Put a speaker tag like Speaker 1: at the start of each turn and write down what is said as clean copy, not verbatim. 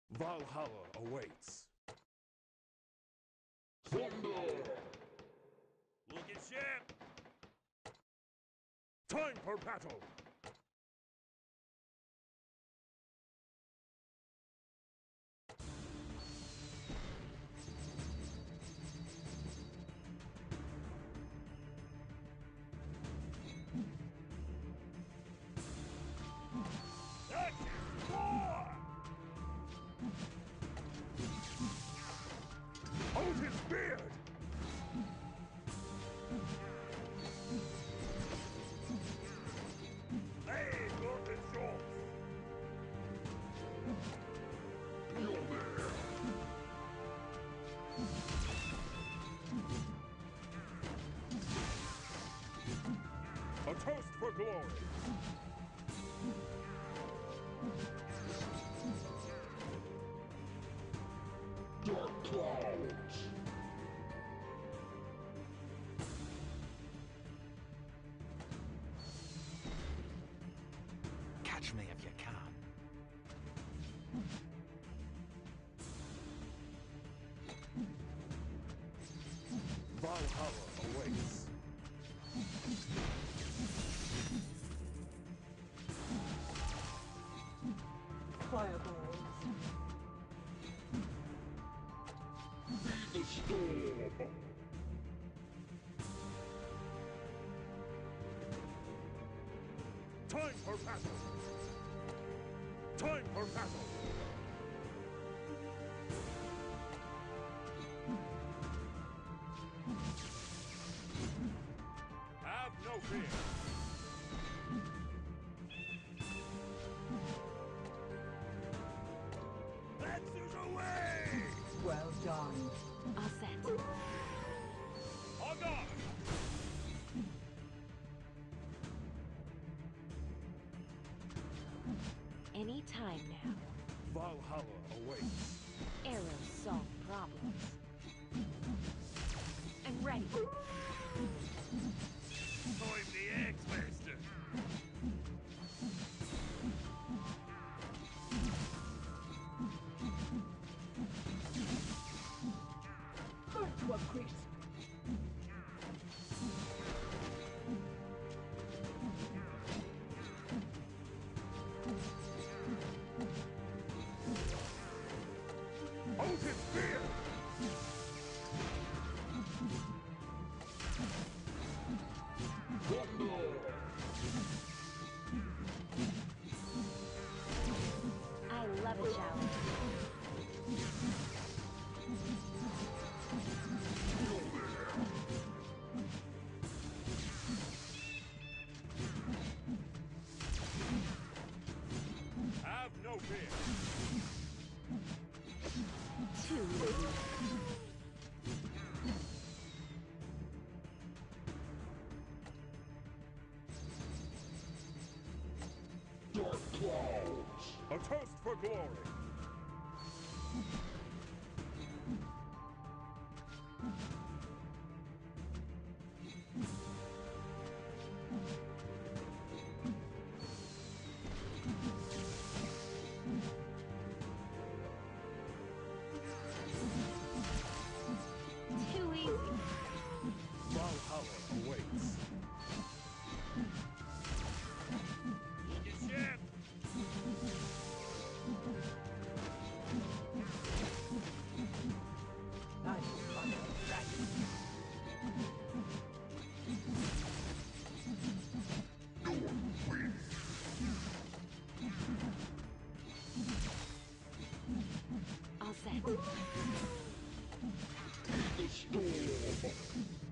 Speaker 1: Valhalla awaits.
Speaker 2: Thunder!
Speaker 3: Looking sharp!
Speaker 1: Time for battle!
Speaker 3: Action! War!
Speaker 1: Odin's beard!
Speaker 3: Hey, Gordon Schultz!
Speaker 1: A toast for glory!
Speaker 2: Dark clouds!
Speaker 4: Catch me if you can.
Speaker 1: Valhalla awaits.
Speaker 5: Fireballs.
Speaker 2: The storm!
Speaker 1: Time for battle! Time for battle!
Speaker 3: Have no fear! Axes away!
Speaker 5: Well done.
Speaker 6: All set.
Speaker 3: On guard!
Speaker 6: Any time now.
Speaker 1: Valhalla awaits.
Speaker 6: Arrows solve problems. I'm ready.
Speaker 3: I'm the X-Master!
Speaker 5: Burn to a crisp.
Speaker 1: Odin's beard!
Speaker 2: Thunder!
Speaker 6: I love a challenge.
Speaker 3: Have no fear!
Speaker 6: Too easy.
Speaker 2: Dark clouds!
Speaker 1: A toast for glory!
Speaker 6: Too easy.
Speaker 1: Valhalla awaits.
Speaker 3: Looking sharp!
Speaker 5: I fire dragon.
Speaker 6: All set.
Speaker 2: The storm!